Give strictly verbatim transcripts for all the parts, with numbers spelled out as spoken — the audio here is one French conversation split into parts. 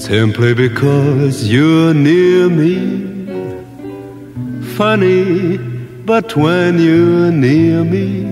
Simply because you're near me. Funny, but when you're near me,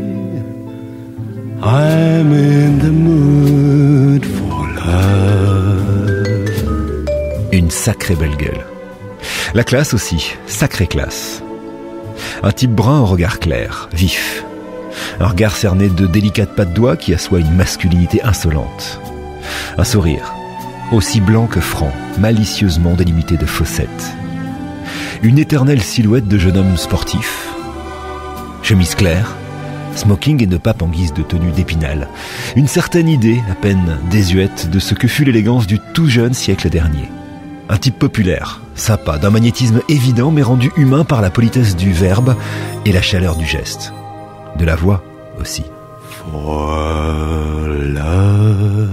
I'm in the mood for love. Une sacrée belle gueule. La classe aussi, sacrée classe. Un type brun au regard clair, vif. Un regard cerné de délicates pattes doigts qui assoient une masculinité insolente. Un sourire, aussi blanc que franc, malicieusement délimité de fossettes. Une éternelle silhouette de jeune homme sportif. Chemise claire, smoking et ne pape en guise de tenue d'épinal. Une certaine idée, à peine désuète, de ce que fut l'élégance du tout jeune siècle dernier. Un type populaire, sympa, d'un magnétisme évident mais rendu humain par la politesse du verbe et la chaleur du geste. De la voix aussi. For love.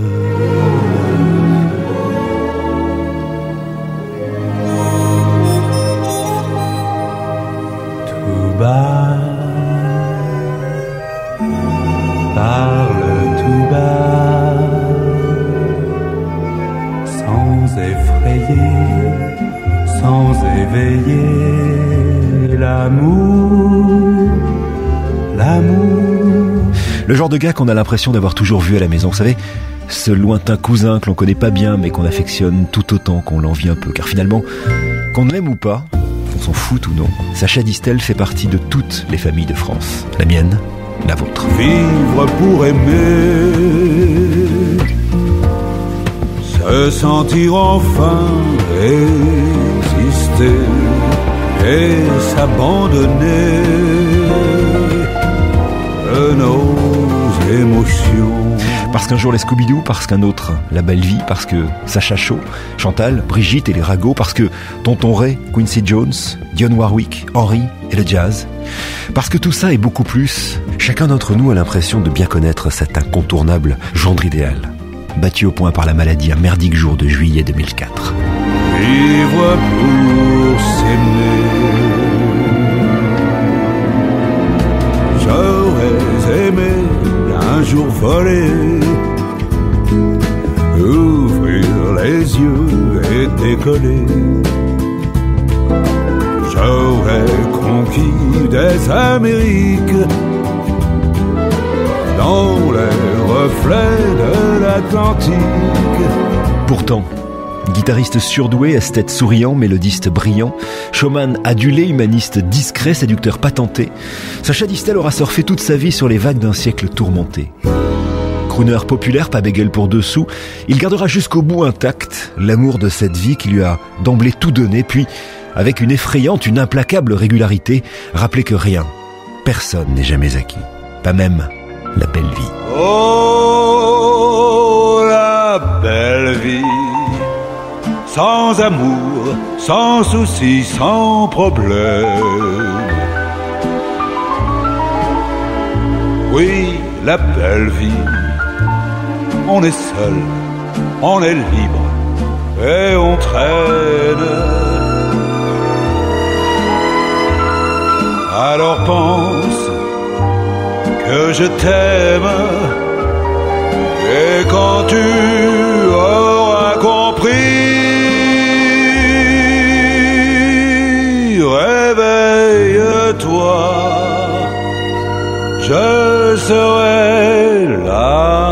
Tout bas, parle tout bas, sans effrayer, sans éveiller l'amour, l'amour. Le genre de gars qu'on a l'impression d'avoir toujours vu à la maison, vous savez, ce lointain cousin que l'on connaît pas bien mais qu'on affectionne tout autant qu'on l'envie un peu, car finalement, qu'on l'aime ou pas, qu'on s'en foute ou non, Sacha Distel fait partie de toutes les familles de France. La mienne, la vôtre. Vivre pour aimer, se sentir enfin exister et s'abandonner de nos émotions. Parce qu'un jour les Scooby-Doo, parce qu'un autre La Belle Vie, parce que Sacha Chaud, Chantal, Brigitte et les Ragots, parce que Tonton Ray, Quincy Jones, Dionne Warwick, Henry et le jazz. Parce que tout ça et beaucoup plus, chacun d'entre nous a l'impression de bien connaître cet incontournable gendre idéal, battu au point par la maladie un merdique jour de juillet deux mille quatre. Vivre pour s'aimer, j'aurais aimé un jour voler, ouvrir les yeux et décoller. J'aurais conquis des Amériques dans les reflets de l'Atlantique. Pourtant, guitariste surdoué, esthète souriant, mélodiste brillant, showman adulé, humaniste discret, séducteur patenté, Sacha Distel aura surfé toute sa vie sur les vagues d'un siècle tourmenté. Crooner populaire, pas bégueule pour dessous, il gardera jusqu'au bout intact l'amour de cette vie qui lui a d'emblée tout donné, puis, avec une effrayante, une implacable régularité, rappeler que rien, personne n'est jamais acquis, pas même la belle vie. Oh, la belle vie, sans amour, sans soucis, sans problème. Oui, la belle vie, on est seul, on est libre et on traîne. Alors pense que je t'aime et quand tu auras compris, réveille-toi, je serai là.